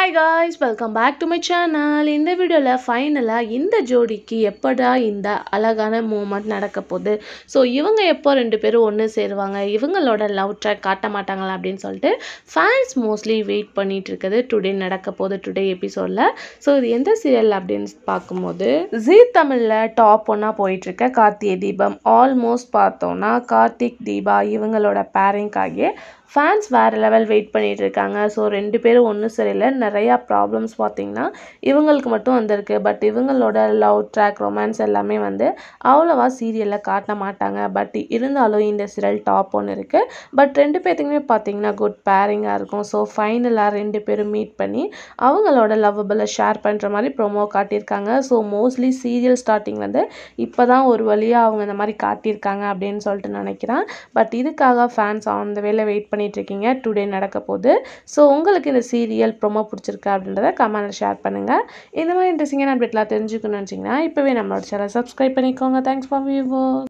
Hi guys, welcome back to my channel. இந்த வீடியோல ஃபைனலா இந்த ஜோடிக்கு எப்படா இந்த அழகான மூமெண்ட் நடக்க போகுது. ஸோ இவங்க எப்போ ரெண்டு பேரும் ஒன்று சேருவாங்க, இவங்களோட லவ் ட்ராக் காட்ட மாட்டாங்களா அப்படின்னு சொல்லிட்டு ஃபேன்ஸ் மோஸ்ட்லி வெயிட் பண்ணிட்டு இருக்குது. டுடே நடக்க போகுது டுடே எபிசோடில். ஸோ இது எந்த சீரியல் அப்படின்னு பார்க்கும்போது ஜீ தமிழில் டாப் ஒன்றா போயிட்டுருக்க கார்த்திகை தீபம். ஆல்மோஸ்ட் பார்த்தோன்னா கார்த்திக் தீபா இவங்களோட பேரிங்காகிய ஃபேன்ஸ் வேறு லெவல் வெயிட் பண்ணிகிட்டு இருக்காங்க. ஸோ ரெண்டு பேரும் ஒன்றும் சரியில்லை. நிறையா ப்ராப்ளம்ஸ் பார்த்திங்கன்னா இவங்களுக்கு மட்டும் வந்திருக்கு. பட் இவங்களோட லவ் ட்ராக் ரொமான்ஸ் எல்லாமே அவ்வளோவா சீரியலில் காட்ட மாட்டாங்க. பட் இருந்தாலும் இந்த சீரியல் டாப் ஒன்று இருக்குது. பட் ரெண்டு பேர்த்துக்குமே பார்த்திங்கன்னா குட் பேரிங்காக இருக்கும். ஸோ ஃபைனலாக ரெண்டு பேரும் மீட் பண்ணி அவங்களோட லவ்வபிளை ஷேர் பண்ணுற மாதிரி ப்ரோமோ காட்டியிருக்காங்க. ஸோ மோஸ்ட்லி சீரியல் ஸ்டார்டிங் இப்போ தான் ஒரு வழியாக அவங்க இந்த மாதிரி காட்டியிருக்காங்க அப்படின்னு சொல்லிட்டு நினைக்கிறேன். பட் இதுக்காக ஃபேன்ஸ் அந்த வேலை வெயிட் பண்ணிகிட்ருக்கீங்க. டுடே நடக்க போகுது. ஸோ உங்களுக்கு இந்த சீரியல் ப்ரோமோ பிடிச்சிருக்கா அப்படின்றத கமெண்ட்டில் ஷேர் பண்ணுங்கள். இந்த மாதிரி இன்ட்ரெஸ்டிங்கான அப்டேட்லாம் தெரிஞ்சுக்கணும்னு நினச்சிங்கன்னா இப்போவே நம்மளோட சேனல் சப்ஸ்கிரைப் பண்ணிக்கோங்க. Thanks for viewer.